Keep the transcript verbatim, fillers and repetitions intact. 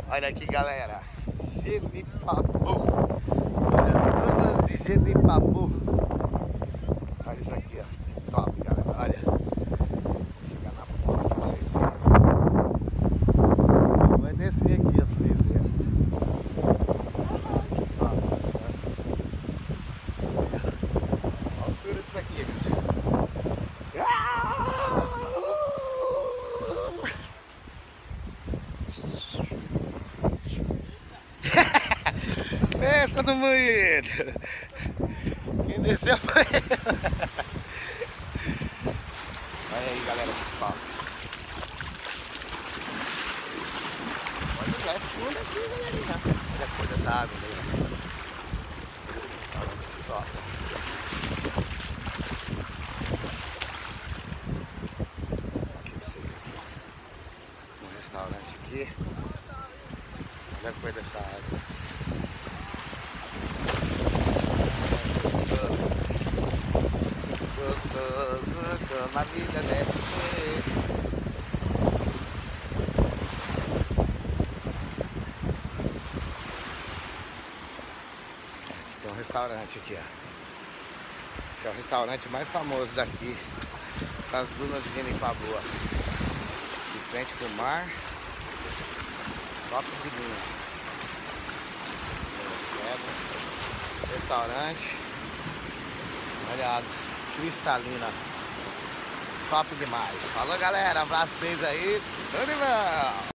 Olha aqui, galera. Genipabu. Olha as dunas de Genipabu. Olha isso aqui, ó. Top, galera. Olha. Vou chegar na ponta pra vocês verem. Vai descer aqui, ó, pra vocês verem. Top, olha a altura disso aqui, galera. Pensa no moído. Quem desceu foi ele. Olha aí, galera, que top. Olha, já é fundo aqui, galerinha. Olha a cor dessa água, galera. Olha que top. Aqui pra vocês aqui. Um restaurante aqui. Olha a cor dessa água. Gostoso como a vida deve ser. Tem um restaurante aqui, ó. Esse é o restaurante mais famoso daqui, das dunas de Genipabu, ó. De frente pro mar. Top de linha. Restaurante. Olha a água cristalina. Top demais. Falou, galera. Abraço vocês aí. Tudo de bom.